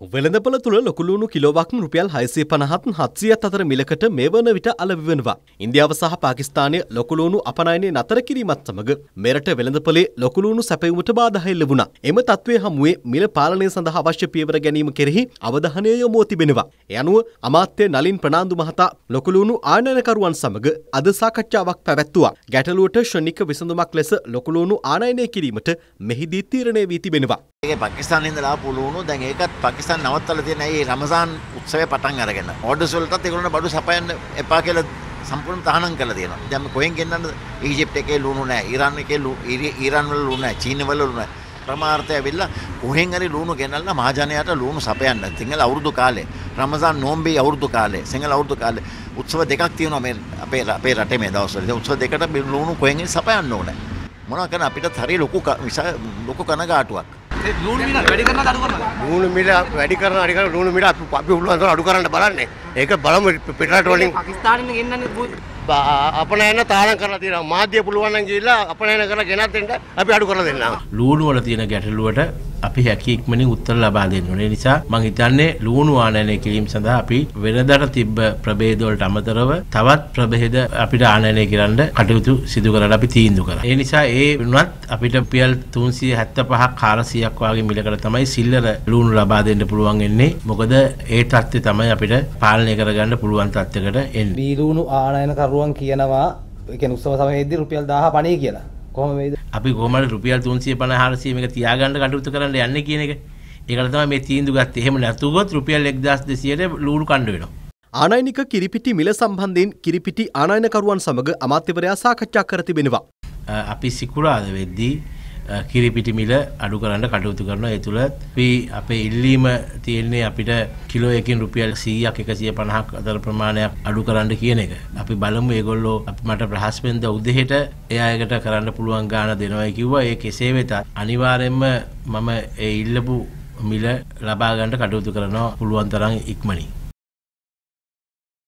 වෙළඳපොළ තුළ ලොකු ලුණු කිලෝවක් රුපියල් 650ත් 700ත් අතර මිලකට මේ වන විට අලෙවි වෙනවා. ඉන්දියාව සහ පාකිස්තානයේ ලොකු ලුණු අපනයනය නතර කිරීමත් සමග මෙරට වෙළඳපොලේ ලොකු ලුණු සැපයුමට බාධා එල්ල වුණා. එම තත්ත්වයේ හමුවේ මිල පාලනය සඳහා අවශ්‍ය පියවර ගැනීම කෙරෙහි අවධානය යොමු තිබෙනවා. ඒ අනුව අමාත්‍ය නලින් ප්‍රනාන්දු මහතා ලොකු ලුණු ආනයනකරුවන් සමග අද සාකච්ඡාවක් පැවැත්තුවා. ගැටලුවට ශ්‍රණික විසඳුමක් ලෙස ලොකු ලුණු ආනයනය කිරීමට මෙහිදී තීරණය වී තිබෙනවා. පාකිස්තානයේ ඉඳලා පුළුණු දැන් ඒකත් පාකිස්තාන නවත්තලා තියෙන ඒ රමසාන් උත්සවය පටන් අරගෙන ඕඩර්ස් වලටත් ඒගොල්ලෝ බඩු සපයන්න එපා කියලා සම්පූර්ණ තහනම් කරලා තියෙනවා. දැන් මේ කොහෙන් ගෙන්නන්නද? ඊජිප්ත් එකේ ලුණු නැහැ, ඊරාන් එකේ ඊරාන් වල ලුණු නැහැ, චීන වල ලුණු නැහැ. ප්‍රමාර්ථය ඇවිල්ලා කොහෙන් හරි ලුණු ගෙනල්ලා මහජනයාට ලුණු සපයන්න. සිංහල අවුරුදු කාලේ රමසාන් නෝම්බේ අවුරුදු කාලේ සිංහල අවුරුදු කාලේ උත්සව දෙකක් තියෙනවා මේ අපේ රටේ මේ දවස්වල. ඒ උත්සව දෙකට ලුණු කොහෙන් හරි සපයන්න ඕනේ. මොනවා කරන්න අපිට හරි ලොකු කනගාටුවක්. ලුණු මිල වැඩි කරනවද අඩු කරනවද? ලුණු මිල වැඩි කරන ලුණු මිල අපි උළුවන් අඩු කරන්න බලන්නේ. ඒක බලමු පිටරට වලින් පාකිස්තානින් ගෙන්නන්නේ අපනයන තාරම් කරලා තියෙනවා. මාධ්‍ය පුළුවන් නම් ගිහිල්ලා අපනයන කරලා ගෙනත් දෙන්න අපි අඩු කරලා දෙන්නම්. ලුණු වල තියෙන ගැටලුවට අපි හැකි ඉක්මනින් උත්තර ලබා දෙන්න ඕනේ. ඒ නිසා මම හිතන්නේ ලුණු ආනයනය කිරීම සඳහා අපි වෙනදාට තිබ්බ ප්‍රභේද වලට අමතරව තවත් ප්‍රභේද අපිට ආනයනය කරන්න කටයුතු සිදු කරලා අපි තීන්දුව කරා. ඒ නිසා ඒ වුණත් අපිට රුපියල් 375ක් 400ක් වගේ මිලකට තමයි සිල්ලර ලුණු ලබා දෙන්න පුළුවන් වෙන්නේ. මොකද ඒ තත්ත්වය තමයි අපිට පාලනය කරගන්න පුළුවන් තත්ත්වයකට එන්නේ. මේ ලුණු ආනයනකරුවන් කියනවා ඒ කියන්නේ උත්සව සමයේදී රුපියල් 1000 පණී කියලා. කොහොම වේද? අපි කොහොමද රුපියල් 350 400 මේක තියාගන්න කටයුතු කරන්න යන්නේ කියන එක. ඒකට තමයි මේ තීන්දුව ගත්තේ. එහෙම නැතුවොත් රුපියල් 1200ට ලුණු කණ්ඩ වෙනවා. ආනයනික කිරිපිටි මිල සම්බන්ධයෙන් කිරිපිටි ආනයනකරුවන් සමග අමාත්‍යවරයා සාකච්ඡා කර තිබෙනවා. අපි සිකුරාදා වෙද්දී කිරිපිටි මිල අඩු කරන්න කටයුතු කරනවා. ඒ තුල අපි අපේ ඉල්ලීම තියෙන්නේ අපිට කිලෝ එකකින් රුපියල් 100ක් 150ක් අතර ප්‍රමාණයක් අඩු කරන්න කියන එක. අපි බලමු ඒගොල්ලෝ මට බ්‍රහස්පතින්ද උදේට එයායකට කරන්න පුළුවන් ගාණ දෙනවයි කිව්වා. ඒ කෙසේ වෙතත් අනිවාර්යයෙන්ම මම ඒ ඉල්ලපු මිල ලබා ගන්න කටයුතු කරනවා පුළුවන් තරම් ඉක්මනින්.